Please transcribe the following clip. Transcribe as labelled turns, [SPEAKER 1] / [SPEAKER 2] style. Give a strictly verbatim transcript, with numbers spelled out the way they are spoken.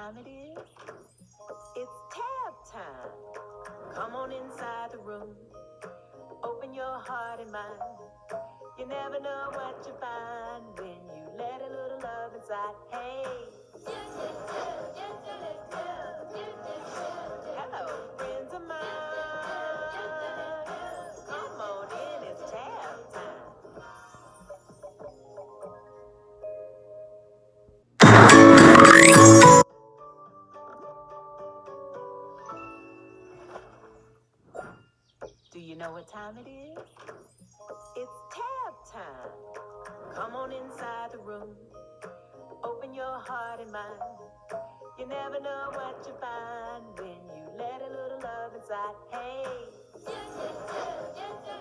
[SPEAKER 1] time it is? It's tab time. Come on inside the room. Open your heart and mind. You never know what you find when you let a little love inside. Hey. Hello, friends of mine. Come on in, it's tab time. Do you know what time it is? It's tab time. Come on inside the room. Open your heart and mind. You never know what you find when you let a little love inside. Hey.